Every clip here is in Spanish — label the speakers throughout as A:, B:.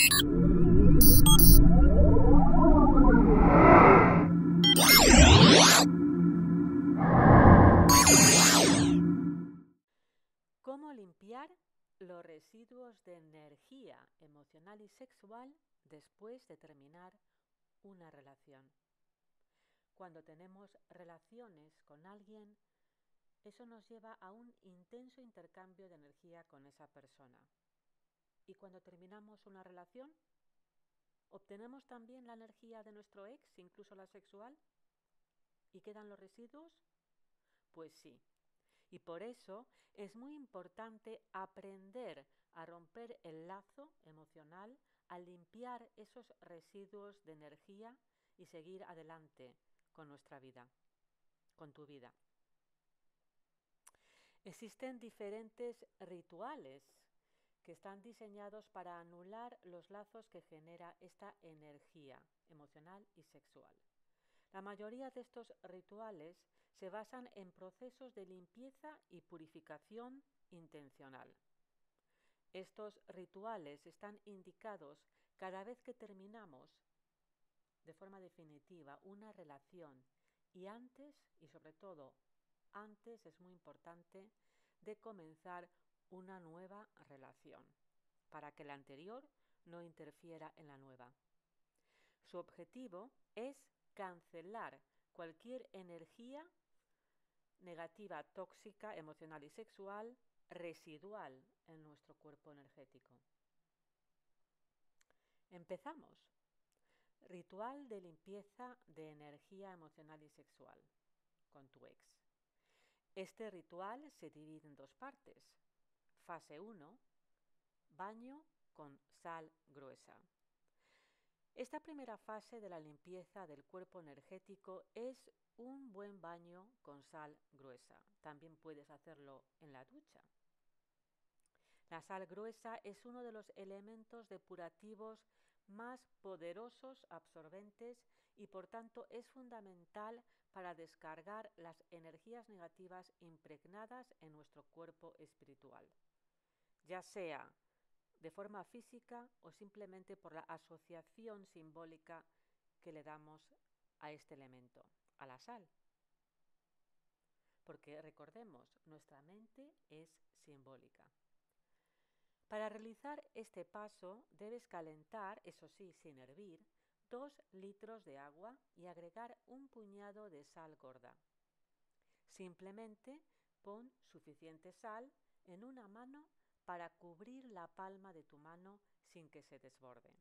A: ¿Cómo limpiar los residuos de energía emocional y sexual después de terminar una relación? Cuando tenemos relaciones con alguien, eso nos lleva a un intenso intercambio de energía con esa persona. Y cuando terminamos una relación, ¿obtenemos también la energía de nuestro ex, incluso la sexual? ¿Y quedan los residuos? Pues sí. Y por eso es muy importante aprender a romper el lazo emocional, a limpiar esos residuos de energía y seguir adelante con nuestra vida, con tu vida. Existen diferentes rituales que están diseñados para anular los lazos que genera esta energía emocional y sexual. La mayoría de estos rituales se basan en procesos de limpieza y purificación intencional. Estos rituales están indicados cada vez que terminamos de forma definitiva una relación y antes, y sobre todo antes, es muy importante, de comenzar una nueva relación, para que la anterior no interfiera en la nueva. Su objetivo es cancelar cualquier energía negativa, tóxica, emocional y sexual, residual en nuestro cuerpo energético. Empezamos. Ritual de limpieza de energía emocional y sexual con tu ex. Este ritual se divide en dos partes. Fase 1, baño con sal gruesa. Esta primera fase de la limpieza del cuerpo energético es un buen baño con sal gruesa. También puedes hacerlo en la ducha. La sal gruesa es uno de los elementos depurativos más poderosos, absorbentes y por tanto es fundamental para descargar las energías negativas impregnadas en nuestro cuerpo espiritual, ya sea de forma física o simplemente por la asociación simbólica que le damos a este elemento, a la sal. Porque recordemos, nuestra mente es simbólica. Para realizar este paso debes calentar, eso sí, sin hervir, 2 litros de agua y agregar un puñado de sal gorda. Simplemente pon suficiente sal en una mano para cubrir la palma de tu mano sin que se desborde.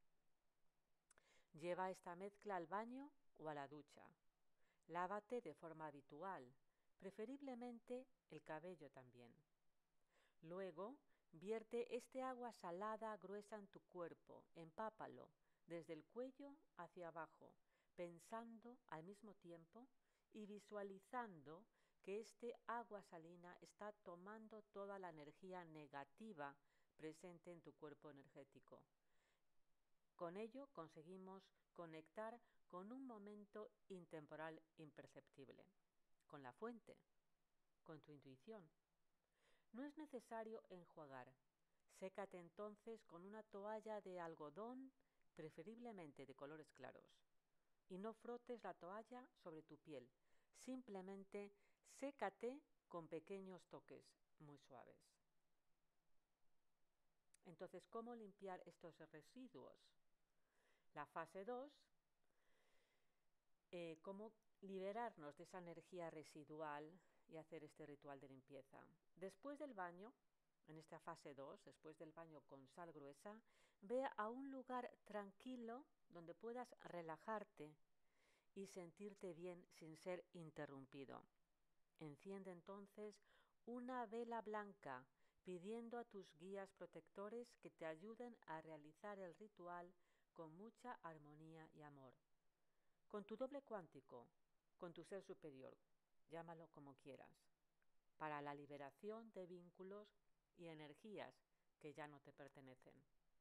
A: Lleva esta mezcla al baño o a la ducha. Lávate de forma habitual, preferiblemente el cabello también. Luego, vierte este agua salada gruesa en tu cuerpo, empápalo desde el cuello hacia abajo, pensando al mismo tiempo y visualizando que este agua salina está tomando toda la energía negativa presente en tu cuerpo energético. Con ello conseguimos conectar con un momento intemporal imperceptible, con la fuente, con tu intuición. No es necesario enjuagar. Sécate entonces con una toalla de algodón, preferiblemente de colores claros. Y no frotes la toalla sobre tu piel. Simplemente sécate con pequeños toques muy suaves. Entonces, ¿cómo limpiar estos residuos? La fase 2, cómo liberarnos de esa energía residual y hacer este ritual de limpieza. Después del baño, en esta fase 2, después del baño con sal gruesa, ve a un lugar tranquilo donde puedas relajarte y sentirte bien sin ser interrumpido. Enciende entonces una vela blanca pidiendo a tus guías protectores que te ayuden a realizar el ritual con mucha armonía y amor. Con tu doble cuántico, con tu ser superior, llámalo como quieras, para la liberación de vínculos y energías que ya no te pertenecen.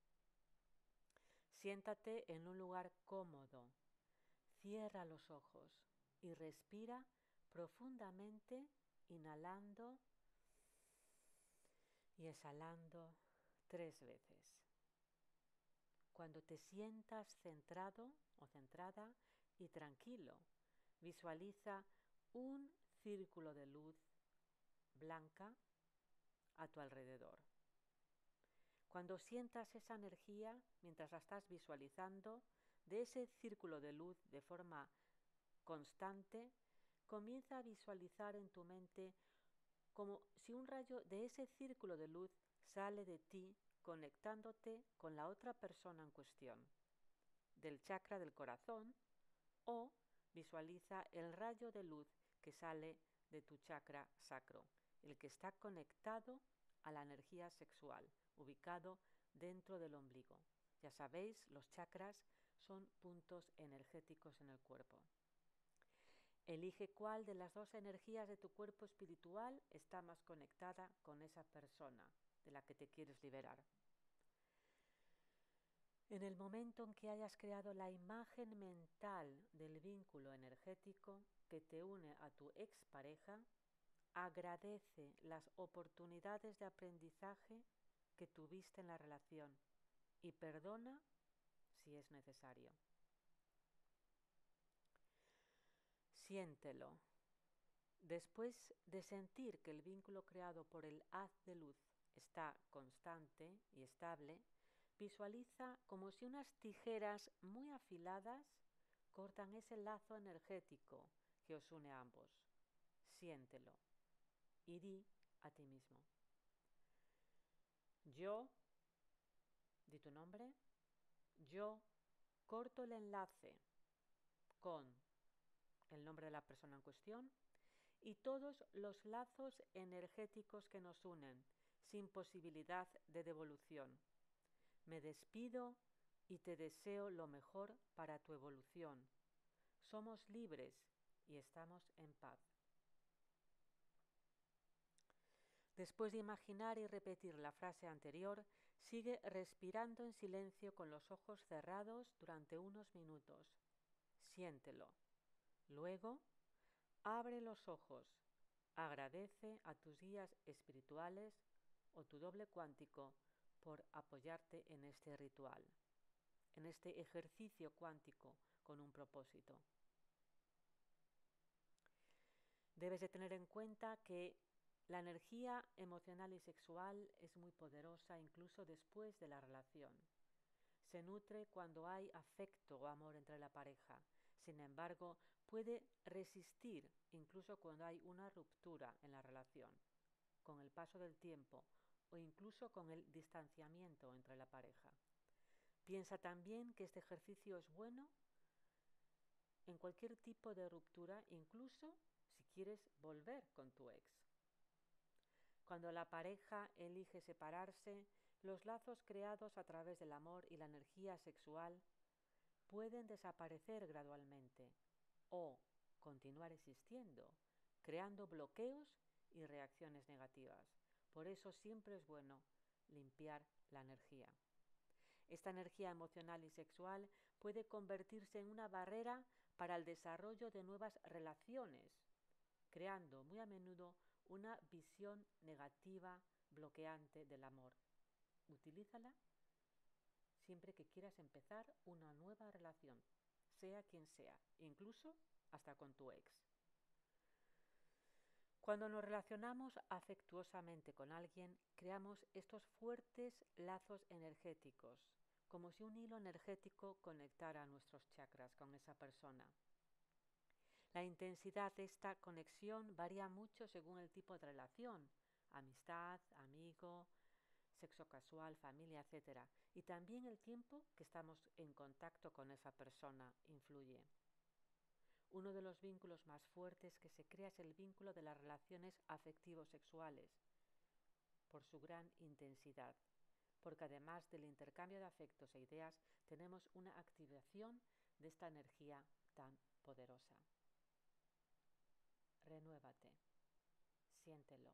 A: Siéntate en un lugar cómodo, cierra los ojos y respira profundamente, inhalando y exhalando 3 veces. cuando te sientas centrado o centrada y tranquilo, visualiza un círculo de luz blanca a tu alrededor. Cuando sientas esa energía, mientras la estás visualizando, de ese círculo de luz de forma constante, comienza a visualizar en tu mente como si un rayo de ese círculo de luz sale de ti, conectándote con la otra persona en cuestión, del chakra del corazón, o visualiza el rayo de luz que sale de tu chakra sacro, el que está conectado a la energía sexual, ubicado dentro del ombligo. Ya sabéis, los chakras son puntos energéticos en el cuerpo. Elige cuál de las dos energías de tu cuerpo espiritual está más conectada con esa persona de la que te quieres liberar. En el momento en que hayas creado la imagen mental del vínculo energético que te une a tu expareja, agradece las oportunidades de aprendizaje que tuviste en la relación y perdona si es necesario. Siéntelo. Después de sentir que el vínculo creado por el haz de luz está constante y estable, visualiza como si unas tijeras muy afiladas cortan ese lazo energético que os une a ambos. Siéntelo y di a ti mismo: yo, di tu nombre, yo corto el enlace con el nombre de la persona en cuestión y todos los lazos energéticos que nos unen, sin posibilidad de devolución. Me despido y te deseo lo mejor para tu evolución. Somos libres y estamos en paz. Después de imaginar y repetir la frase anterior, sigue respirando en silencio con los ojos cerrados durante unos minutos. Siéntelo. Luego, abre los ojos. Agradece a tus guías espirituales o tu doble cuántico por apoyarte en este ritual, en este ejercicio cuántico con un propósito. Debes de tener en cuenta que la energía emocional y sexual es muy poderosa incluso después de la relación. Se nutre cuando hay afecto o amor entre la pareja. Sin embargo, puede resistir incluso cuando hay una ruptura en la relación, con el paso del tiempo o incluso con el distanciamiento entre la pareja. Piensa también que este ejercicio es bueno en cualquier tipo de ruptura, incluso si quieres volver con tu ex. Cuando la pareja elige separarse, los lazos creados a través del amor y la energía sexual pueden desaparecer gradualmente o continuar existiendo, creando bloqueos y reacciones negativas. Por eso siempre es bueno limpiar la energía. Esta energía emocional y sexual puede convertirse en una barrera para el desarrollo de nuevas relaciones, creando muy a menudo una visión negativa bloqueante del amor. Utilízala siempre que quieras empezar una nueva relación, sea quien sea, incluso hasta con tu ex. Cuando nos relacionamos afectuosamente con alguien, creamos estos fuertes lazos energéticos, como si un hilo energético conectara nuestros chakras con esa persona. La intensidad de esta conexión varía mucho según el tipo de relación: amistad, amigo, sexo casual, familia, etc. Y también el tiempo que estamos en contacto con esa persona influye. Uno de los vínculos más fuertes que se crea es el vínculo de las relaciones afectivo-sexuales, por su gran intensidad, porque además del intercambio de afectos e ideas, tenemos una activación de esta energía tan poderosa. Renuévate, siéntelo.